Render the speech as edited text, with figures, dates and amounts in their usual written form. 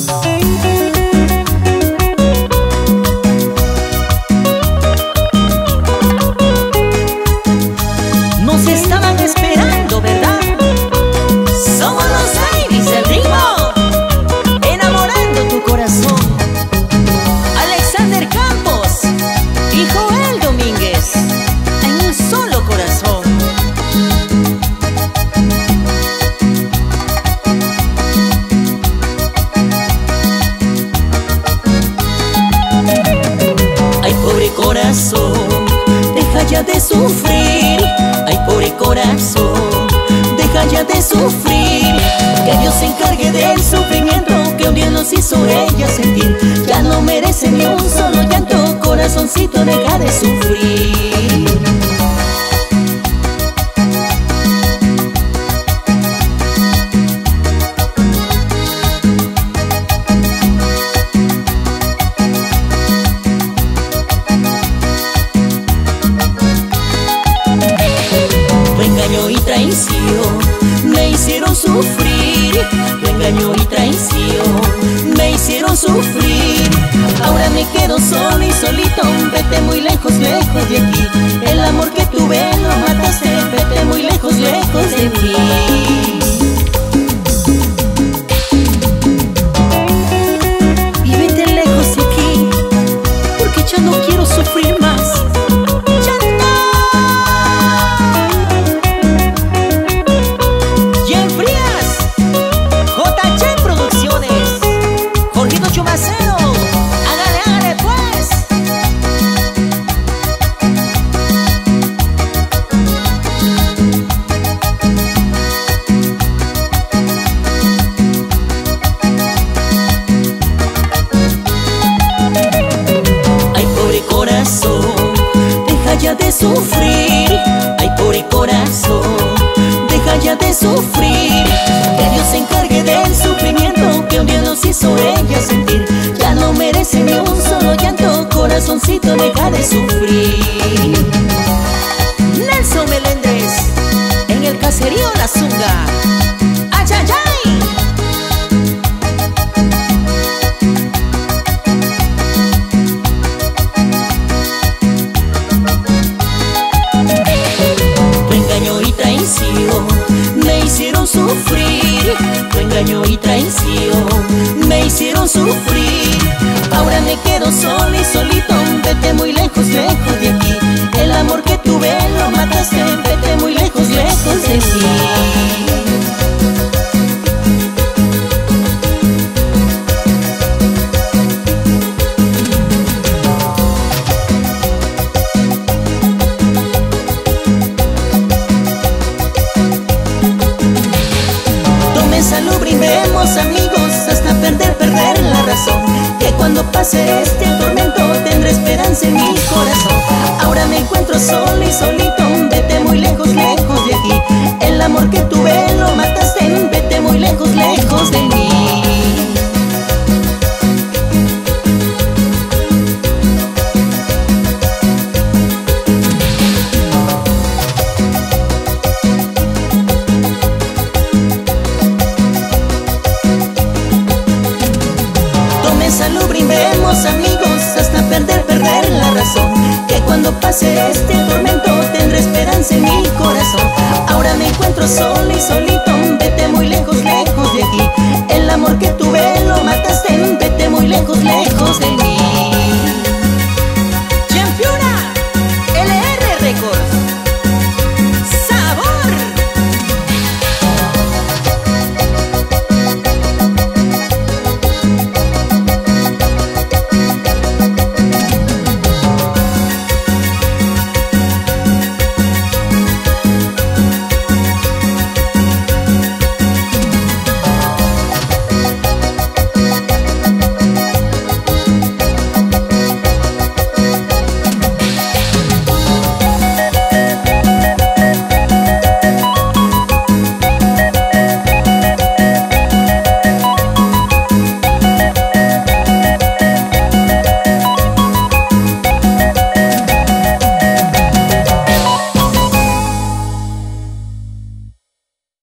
Nos estaban esperando, ¿verdad? Somos los Iris del ritmo, enamorando tu corazón. Alexander Campos y Joel Domínguez, en un solo corazón. Ay, pobre corazón, deja ya de sufrir. Ay, pobre corazón, deja ya de sufrir. Que Dios se encargue del sufrimiento que un día nos hizo ella sentir. Ya no merece ni un solo llanto, corazoncito, deja de sufrir. Engaño y traición me hicieron sufrir. Tu engaño y traición me hicieron sufrir. Ahora me quedo solo y solito. Vete muy lejos, lejos de aquí. El amor que tuve lo mataste. Vete muy lejos, lejos de mí. Y vete lejos de aquí, porque ya no quiero sufrir más. Deja ya de sufrir. Ay, pobre corazón, deja ya de sufrir. Que Dios se encargue del sufrimiento que un día nos hizo ella sentir. Ya no merece ni un solo llanto, corazoncito, deja de sufrir. Nelson Meléndez, en el caserío La Zunga. ¡Ay, ay, ay! Me hicieron sufrir. Tu engaño y traición me hicieron sufrir. Ahora me quedo solo y solito. Vete muy lejos, lejos de aquí. El amor que tuve lo mataste. Vete muy lejos, lejos de mí. Salud, brindemos amigos hasta perder la razón. Que cuando pase este tormento tendré esperanza en mi corazón. Ahora me encuentro solo y solito. Vete muy lejos, lejos de aquí. El amor que tuve lo mataste. Vete muy lejos, lejos de mí. Salud, brindemos amigos hasta perder la razón. Que cuando pase este tormento tendré esperanza en mi corazón. Ahora me encuentro solo y solito. Vete muy lejos, lejos de aquí.